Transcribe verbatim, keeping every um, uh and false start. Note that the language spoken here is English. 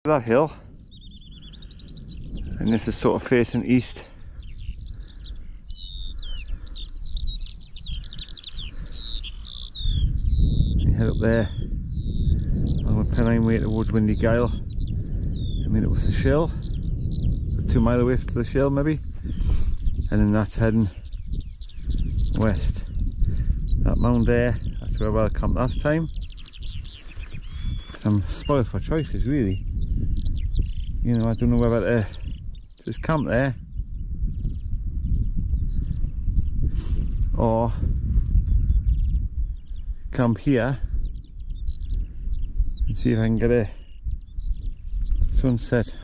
that hill, and this is sort of facing east. You head up there along the Pennine way towards Windy Gyle, and meet up with the Shell, two mile away to the Shell maybe, and then that's heading west. That mound there, that's where I camped last time. I'm spoiled for choices really. You know, I don't know whether to just camp there or camp here and see if I can get a sunset